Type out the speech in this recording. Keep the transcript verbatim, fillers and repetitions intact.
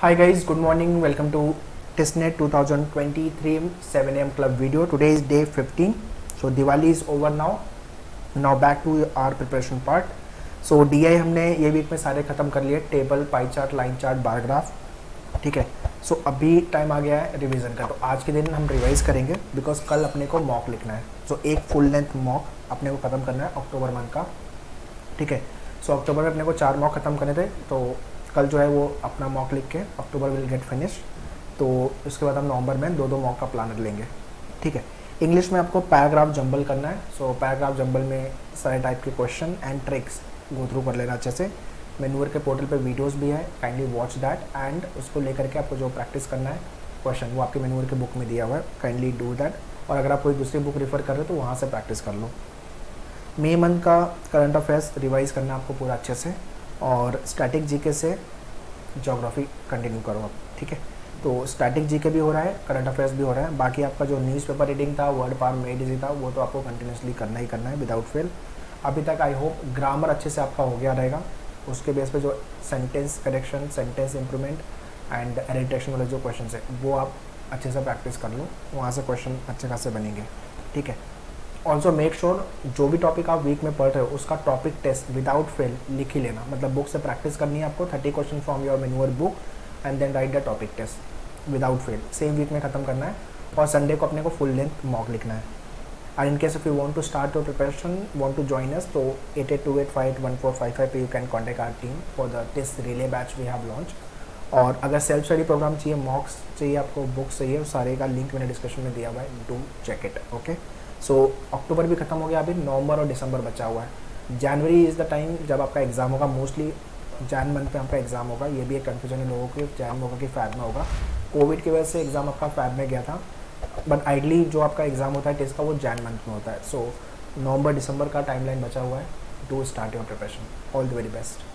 Hi guys, good morning. Welcome to TestNet twenty twenty-three seven A M Club video. Today is day fifteen. So Diwali is over now. Now back to our preparation part. So D I हमने ये week में सारे ख़त्म कर लिए, table, pie chart, line chart, bar graph, ठीक है. So so, अभी टाइम आ गया है रिवीजन का. तो आज के दिन हम रिवाइज करेंगे बिकॉज कल अपने को मॉक लिखना है. सो so, एक फुल लेंथ मॉक अपने को ख़त्म करना है अक्टूबर मंथ का, ठीक है. सो so, अक्टूबर में अपने को चार मॉक ख़त्म करने थे, तो कल जो है वो अपना मॉक लिख के अक्टूबर विल गेट फिनिश. तो उसके बाद हम नवंबर में दो दो मॉक का प्लानर लेंगे, ठीक है. इंग्लिश में आपको पैराग्राफ जंबल करना है. सो so, पैराग्राफ जंबल में सारे टाइप के question and tricks go through कर लेना अच्छे से. मेन्यूअर के पोर्टल पे वीडियोस भी है, काइंडली वॉच दैट एंड उसको लेकर के आपको जो प्रैक्टिस करना है क्वेश्चन वो आपके मेन्यूअर के बुक में दिया हुआ है, काइंडली डू दैट. और अगर आप कोई दूसरी बुक रेफर कर रहे हो तो वहाँ से प्रैक्टिस कर लो. मई मंथ का करंट अफेयर्स रिवाइज करना है आपको पूरा अच्छे से, और स्टैटिक जीके से ज्योग्राफी कंटिन्यू करो आप, ठीक है. तो स्टैटिक जीके भी हो रहा है, करंट अफेयर्स भी हो रहा है. बाकी आपका जो न्यूज़पेपर रीडिंग था, वर्ड पावर मेड इजी था, वो तो आपको कंटिन्यूसली करना ही करना है विदाउट फेल. अभी तक आई होप ग्रामर अच्छे से आपका हो गया रहेगा. उसके बेस पे जो sentence correction, sentence improvement and edition वाले जो क्वेश्चन है वो आप अच्छे से प्रैक्टिस कर लो, वहाँ से क्वेश्चन अच्छे खासे बनेंगे, ठीक है. ऑल्सो मेक श्योर जो भी टॉपिक आप वीक में पढ़ रहे हो उसका टॉपिक टेस्ट विदाउट फेल लिख ही लेना. मतलब बुक से प्रैक्टिस करनी है आपको, thirty question from your manual book and then write the topic test without fail. Same week में ख़त्म करना है, और संडे को अपने को फुल लेंथ मॉक लिखना है. And in case if you want to start your preparation, want to join us, तो eight eight two eight five one four five five पे you can contact our team for the test relay batch we have launch. और अगर self study programme चाहिए, मॉक्स चाहिए, आपको books चाहिए, सारे का लिंक मैंने डिस्क्रिप्शन में दिया हुआ है, do check it. Okay. So October भी खत्म हो गया, अभी नवंबर और दिसंबर बचा हुआ है. जनवरी इज़ द टाइम जब आपका एग्ज़ाम होगा. मोस्टली जैन मंथ पे आपका एग्ज़ाम होगा. ये भी एक कन्फ्यूजन है लोगों की, जैन में होगा कि फैब में होगा. कोविड की वजह से एग्ज़ाम आपका फैब में गया था, बट आइडली जो आपका एग्ज़ाम होता है टेस्ट का वो जैन मंथ में होता है. सो नवंबर दिसंबर का टाइमलाइन बचा हुआ है. To start your preparation. All the very best.